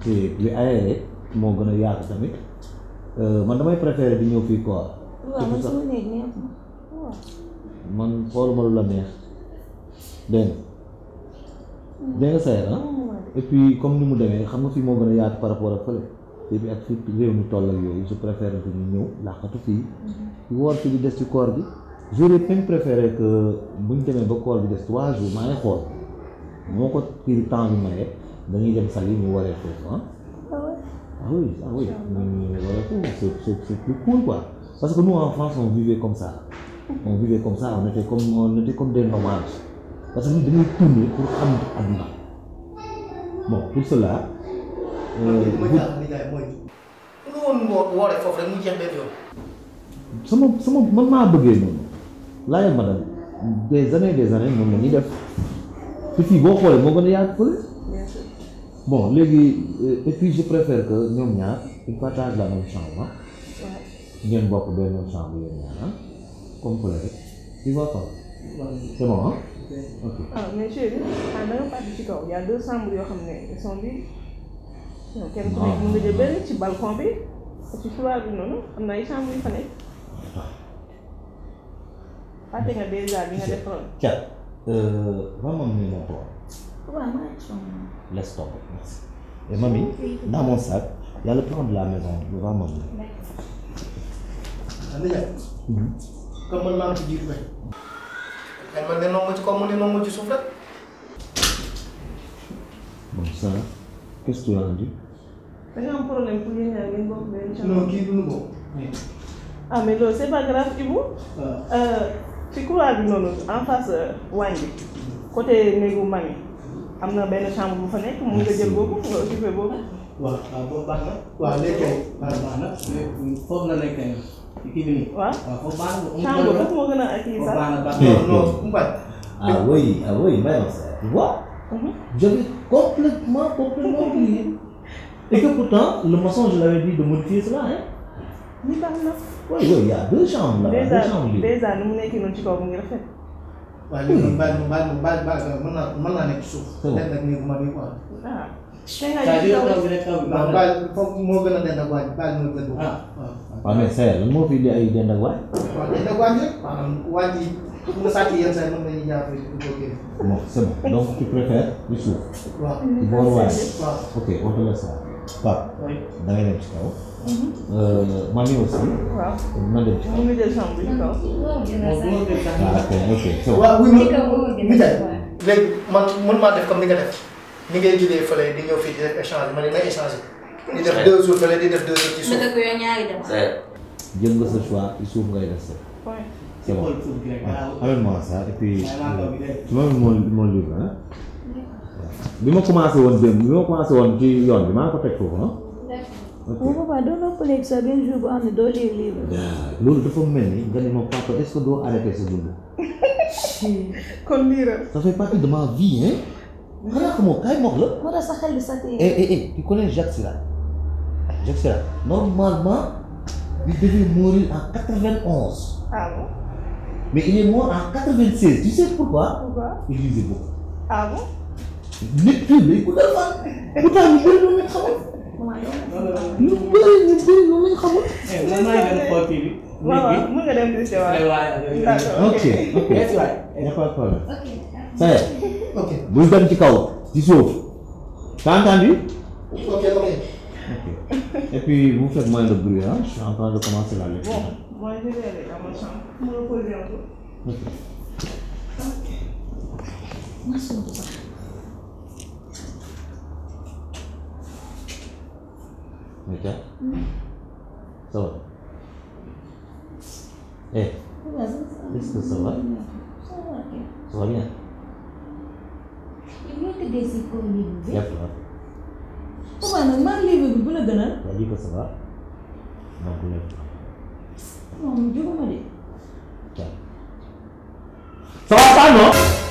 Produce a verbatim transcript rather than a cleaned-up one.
te li ay moo gën a yaatu tamit man damay préféré di ñëw fii quoi. waaw man sama néeg neex man xooluma lu la neex dégg nga dégg nga say ah et puis comme ni mu demee xam nga fii moo gën a yaatu par rapport ak fële te bi ak fii réew mi toll ak yooyu je préfère que ñu ñëw làqatu fii di woor fi di des ci koor gi j'aurais même préféré que bu ñu demee ba koor bi des trois jours maa ngi xool moo ko kii temps bi maye dañuy dem Saly ñu waree foofu ah. Ah oui, ah oui, c'est, c'est, c'est plus cool quoi. Parce que nous en France on vivait comme ça. On vivait comme ça, on était comme, on était comme des nomades. Parce que nous devons tourner pour xam àdduna. Bon, pour cela. sama sama man maa bëggee noonu. laajal ma daal des années des années moom la ñuy def. te fii boo xoolee moo gën a yaatu fële. Bon, léegi et puis je préfère que ñoom ñaar ils partagent la même chambre. ngeen bokk benn chambre yéen ñaar complet rek. Tu vois pas? C'est bon hein? Ok. Ah mais chérie, ah da nga fàtte ci kaw y a deux chambres yoo xam ne ils sont libres. kenn ku nekk mën nga jël benn ci balcon bi ci couloir bi noonu am na ay chambres yu fa nekk. fàtte nga déjà li nga def. Tiens, euh, vraiment mieux mon toi. waaw maa ngi sonn. Laisse tomber, merci. Et mamie, dans mon sac, il y a le plan de la maison. Va maman. Comme man maa ngi ci jiitu rek. Ay man de nongu ci kaw mu ne nongu ci suuf rek. Bon ça, qu'est-ce que tu as dit? da nga am problème pour yéen ñaar ngeen bokk benn chambre. Non kii du nu bokk. Ah mais loolu c'est pas grave Ibou. ci couloir bi noonu en face waañ bi côté néegu mami am na benn chambre bu fa nekk mun nga jël boobu nga occupé boobu. waaw waaw boobu baax na. waaw léegi kay baax na foofu la nekk kii bi nii. waaw waaw foofu baax na. chambre boobu moo gën a ak kii sax. baax na baax na non Mbaye. Ah oui, ah oui, mais tu vois, j'avais complètement, complètement oublié. Et que pourtant, le maçon, je l'avais dit de modifier cela, hein. ñu baax na. Oui, oui, il y a deux chambres là, déjà deux chambres libres. déjà nu mu nekkee noonu ci kaw mu ngi rafet. waaw léegi Mbaye Mbaye Mbaye Mbaye mën naa mën naa nekk ci suuf. C'est bon. dend ak néegu ma bi quoi. ah. c'est-à-dire taw bi rek taw bi baax na. Mbaye foofu moo gën a dend ak waaj Mbaye moo gën a. ah waaw. Ah mais c'est lan moo fi di ay dend ak waay. waaw dend ak waaj rek maanaam waaj yi pour nga sàcc yenn saa yi mën nañu jàpp di ko génne. Bon, c'est bon. Donc tu préfères du suuf. waaw. Du bord waay. waaw. Ok, on te laisse ça. Pape, oui. da ngay dem ci kaw. Euh, Mami aussi. waaw. Na dem ci kaw. mun nga jël chambre bi ci kaw. Ah ok, ok, c'est bon. waaw oui ma Ndiaye léegi man mën maa def comme ni nga def ni ngay jëlee fële di ñëw fii di def échange ma ne may échanger di def deux jours fële di def deux jours ci suuf. ko yow ñaari dem. Jël nga sa choix ci suuf ngay def. C'est bon. Amène-moi ça et puis tu m'as mis mon mon livre hein. bi ma commencé woon démb bi ma commencé woon ci yoon bi maa ngi ko teg foofu ah. bu boobaa doo noppaleeg sa benn jour bu am ne doo lire livre. loolu dafa mel ni nga ne ma papa est-ce que doo arrêter sa dund. kon lire. Ça fait partie de ma vie hein. xanaa xamoo kaay mox la. moo tax sa xel bi sa tey. eh eh eh tu connais Jacques Chirac. Jacques Chirac normalement il devait mourir en quatre-vingt-onze. ah bon. mais il est mort en quatre-vingt-seize. Tu sais pourquoi? Pourquoi? Il lisait beaucoup. Ah bon? nit ki day ko dal fan. pourtant ñu bëri lu muy xamul. ñu bëri ñu bëri lu muy xamul. man maa ngi dem xool kii bi. waaw waaw mën nga dem di waaw. ok ok y a pas de problème. ok. ça y est. ok bul dem ci kaw ci suuf. t'as entendu? ok ok. Ok. Et puis vous faites moins de bruit hein. Je suis en train de commencer la lecture. bon moi je vais aller dans ma chambre me reposer un peu. Ok. ok. ma sonn sax. Ok. Ça va. Eh. Est-ce que ça va? Ça va kay. Ça va bien. yow ñoo tëddee si kaw livre bi. Yàpp la. Papa nag man livre bi bu la gënal. T'as dit que ça va? Donc lève. moom jóguma de. Tiens. Ça va pas non?